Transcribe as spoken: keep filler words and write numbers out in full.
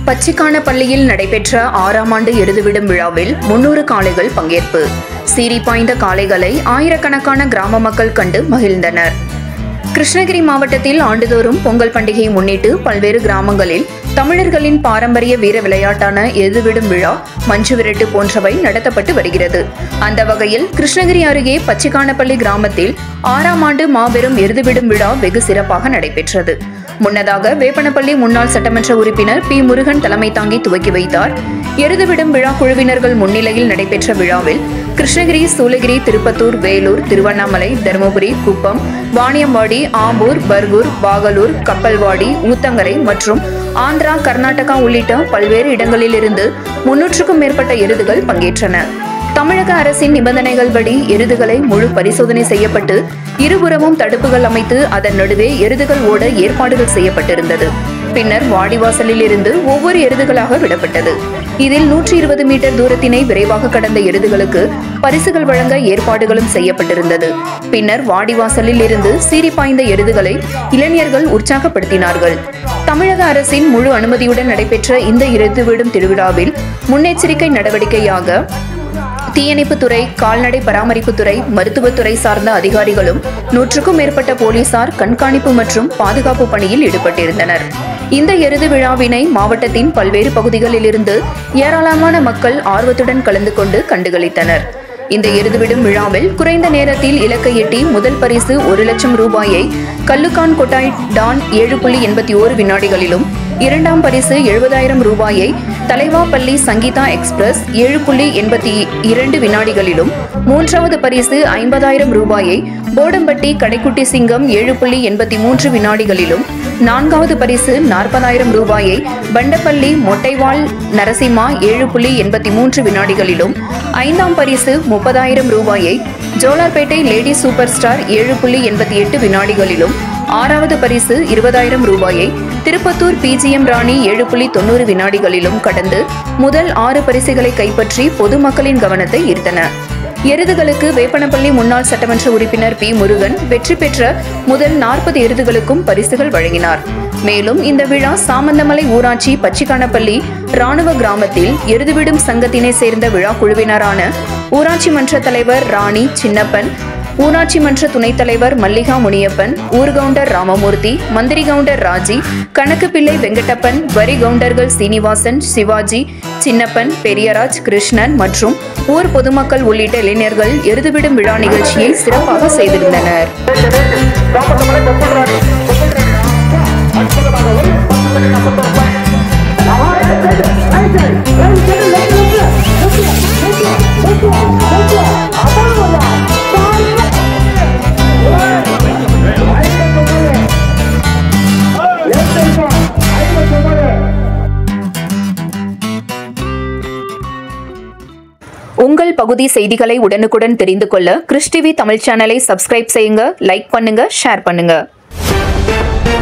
பச்சிக்கானப்பள்ளியில் நடைபெற்ற ஆறாம் ஆண்டு எருதுவிடும் விழாவில் முன்னூறு காளைகள் பங்கேற்பு. சீறி பாய்ந்த காளைகளை ஆயிரக்கணக்கான கிராம மக்கள் கண்டு மகிழ்ந்தனர். கிருஷ்ணகிரி மாவட்டத்தில் ஆண்டுதோறும் பொங்கல் பண்டிகையை முன்னிட்டு பல்வேறு கிராமங்களில் தமிழர்களின் பாரம்பரிய வீர விளையாட்டான எருதுவிடும் விழா, மஞ்சு விரட்டு போன்றவை நடத்தப்பட்டு வருகிறது. அந்த வகையில் கிருஷ்ணகிரி அருகே பச்சிக்கானப்பள்ளி கிராமத்தில் ஆறாம் ஆண்டு மாபெரும் எருதுவிடும் விழா வெகு சிறப்பாக நடைபெற்றது. முன்னதாக வேப்பனப்பள்ளி முன்னாள் சட்டமன்ற உறுப்பினர் பி முருகன் தலைமை தாங்கி துவக்கி வைத்தார். எருதுவிடும் விழா குழுவினர்கள் முன்னிலையில் நடைபெற்ற விழாவில் கிருஷ்ணகிரி, சூளகிரி, திருப்பத்தூர், வேலூர், திருவண்ணாமலை, தருமபுரி, குப்பம், வாணியம்பாடி, ஆம்பூர், பர்கூர், பாகலூர், கப்பல்வாடி, ஊத்தங்கரை மற்றும் ஆந்திரா, கர்நாடகா உள்ளிட்ட பல்வேறு இடங்களிலிருந்து முன்னூற்றுக்கும் மேற்பட்ட எருதுகள் பங்கேற்றன. தமிழக அரசின் நிபந்தனைகள் படி எருதுகளை முழு பரிசோதனை செய்யப்பட்டு இருபுறமும் தடுப்புகள் அமைத்து அதன் நடுவே எருதுகள் ஓட ஏற்பாடுகள் செய்யப்பட்டிருந்தது. பின்னர் வாடிவாசலில் இருந்து ஒவ்வொரு எருதுகளாக விடப்பட்டது. இதில் நூற்றி இருபது மீட்டர் தூரத்தினை விரைவாக கடந்த எருதுகளுக்கு பரிசுகள் வழங்க ஏற்பாடுகளும் செய்யப்பட்டிருந்தது. பின்னர் வாடிவாசலில் இருந்து சீறி பாய்ந்த எருதுகளை இளைஞர்கள் உற்சாகப்படுத்தினார்கள். தமிழக அரசின் முழு அனுமதியுடன் நடைபெற்ற இந்த எருதுவிடும் திருவிழாவில் முன்னெச்சரிக்கை நடவடிக்கையாக தீயணைப்புத்துறை, கால்நடை பராமரிப்புத்துறை, மருத்துவத்துறை சார்ந்த அதிகாரிகளும் நூற்றுக்கும் மேற்பட்ட போலீசார் கண்காணிப்பு மற்றும் பாதுகாப்பு பணியில் ஈடுபட்டிருந்தனர். இந்த எருது விழாவினை மாவட்டத்தின் பல்வேறு பகுதிகளிலிருந்து ஏராளமான மக்கள் ஆர்வத்துடன் கலந்து கொண்டு கண்டுகளித்தனர். இந்த எருதுவிடும் விழாவில் குறைந்த நேரத்தில் இலக்கை எட்டி முதல் பரிசு ஒரு லட்சம் ரூபாயை கல்லுக்கான் கொட்டாய் டான் ஏழு புள்ளி எண்பத்தி ஓரு வினாடிகளிலும், இரண்டாம் பரிசு எழுபதாயிரம் ரூபாயை தலைவாப்பள்ளி சங்கீதா எக்ஸ்பிரஸ் ஏழு புள்ளி எண்பத்தி இரண்டு வினாடிகளிலும், மூன்றாவது பரிசு ஐம்பதாயிரம் ரூபாயை போடம்பட்டி கடைக்குட்டி சிங்கம் ஏழு புள்ளி எண்பத்தி மூன்று வினாடிகளிலும், நான்காவது பரிசு நாற்பதாயிரம் ரூபாயை பண்டப்பள்ளி மொட்டைவாள் நரசிம்மா ஏழு புள்ளி எண்பத்தி மூன்று வினாடிகளிலும், ஐந்தாம் பரிசு முப்பதாயிரம் ரூபாயை ஜோலார்பேட்டை லேடி சூப்பர் ஸ்டார் ஏழு புள்ளி எண்பத்தி எட்டு வினாடிகளிலும், ஆறாவது பரிசு இருபதாயிரம் ரூபாயை திருப்பத்தூர் பிஜிஎம் ராணி ஏழு புள்ளி தொண்ணூறு வினாடிகளிலும் கடந்து முதல் ஆறு பரிசுகளை கைப்பற்றி பொதுமக்களின் கவனத்தை ஈர்த்தன. எருதுகளுக்கு வேப்பனப்பள்ளி முன்னாள் சட்டமன்ற உறுப்பினர் பி முருகன் வெற்றி பெற்ற முதல் நாற்பது எருதுகளுக்கும் பரிசுகள் வழங்கினார். மேலும் இந்த விழா சாமந்தமலை ஊராட்சி பச்சிக்கானப்பள்ளி ராணுவ கிராமத்தில் எருதுவிடும் சங்கத்தினை சேர்ந்த விழா குழுவினரான ஊராட்சி மன்ற தலைவர் ராணி சின்னப்பன், ஊராட்சி மன்ற துணைத் தலைவர் மல்லிகா முனியப்பன், ஊர்கவுண்டர் ராமமூர்த்தி, மந்திரி கவுண்டர் ராஜி, கணக்கு பிள்ளை வெங்கடப்பன், வரி கவுண்டர்கள் சீனிவாசன், சிவாஜி, சின்னப்பன், பெரியராஜ், கிருஷ்ணன் மற்றும் ஊர் பொதுமக்கள் உள்ளிட்ட இளைஞர்கள் எருதுவிடும் விழா நிகழ்ச்சியை சிறப்பாக செய்திருந்தனர். உங்கள் பகுதி செய்திகளை உடனுக்குடன் தெரிந்து கொள்ள கிறிஸ் டிவி தமிழ் சேனலை சப்ஸ்கிரைப் செய்யுங்க, லைக் பண்ணுங்க, ஷேர் பண்ணுங்க.